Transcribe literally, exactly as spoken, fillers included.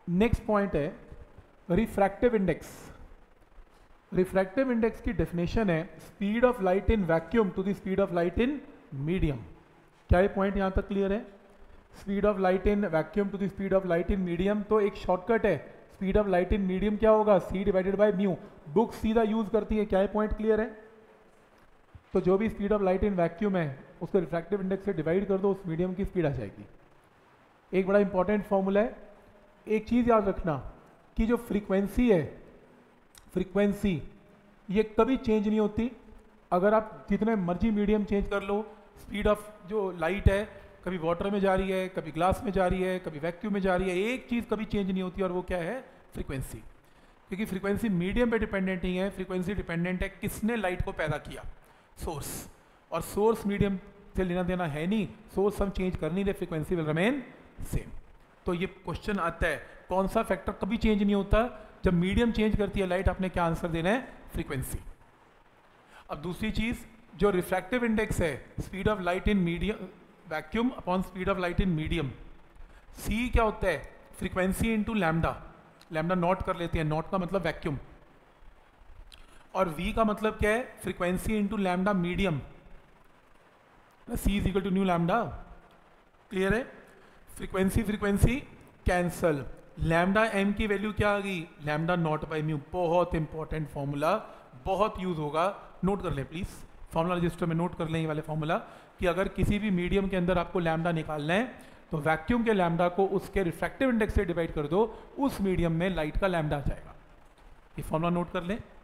Next point है refractive index. Refractive index की definition है speed of light in vacuum to the speed of light in medium. क्या ये point यहाँ तक क्लियर है? Speed of light in vacuum to the speed of light in medium, तो एक shortcut है, speed of light in medium क्या होगा? C divided by mu. Book सीधा यूज करती है। क्या ये पॉइंट क्लियर है? तो जो भी speed of light in vacuum है उसको रिफ्रैक्टिव इंडेक्स से डिवाइड कर दो, उस मीडियम की स्पीड आ जाएगी। एक बड़ा इंपॉर्टेंट फॉर्मूला है, एक चीज याद रखना कि जो फ्रीक्वेंसी है, फ्रीक्वेंसी ये कभी चेंज नहीं होती। अगर आप जितने मर्जी मीडियम चेंज कर लो, स्पीड ऑफ जो लाइट है कभी वाटर में जा रही है, कभी ग्लास में जा रही है, कभी वैक्यूम में जा रही है, एक चीज कभी चेंज नहीं होती और वो क्या है? फ्रीक्वेंसी। क्योंकि फ्रीक्वेंसी मीडियम पे डिपेंडेंट नहीं है, फ्रीक्वेंसी डिपेंडेंट है किसने लाइट को पैदा किया, सोर्स। और सोर्स मीडियम से लेना देना है नहीं, सोर्स हम चेंज कर नहीं रहे, फ्रीक्वेंसी विल रिमेन सेम। तो ये क्वेश्चन आता है कौन सा फैक्टर कभी चेंज नहीं होता? जब मीडियम चेंज करती है लाइट, आपने क्या आंसर देना है? फ्रीक्वेंसी। अब दूसरी चीज, जो रिफ्रैक्टिव इंडेक्स है speed of light in medium vacuum upon speed of light in medium, C क्या होता है? Frequency into lambda. Lambda naught कर लेते हैं, नॉट का मतलब वैक्यूम, और वी का मतलब क्या है? Frequency into lambda medium. C is equal to nu lambda. Clear है? Frequency frequency cancel, lambda M की वैल्यू क्या आ गई? Lambda naught by mu. बहुत इंपॉर्टेंट फॉर्मूला, बहुत यूज होगा, नोट कर लें प्लीज, फॉर्मूला रजिस्टर में नोट कर लें ये वाले फॉर्मूला कि अगर किसी भी मीडियम के अंदर आपको लैम्डा निकालना है तो वैक्यूम के लैम्डा को उसके रिफ्रैक्टिव इंडेक्स से डिवाइड कर दो, उस मीडियम में लाइट का लैम्डा आ जाएगा। ये फॉर्मूला नोट कर लें।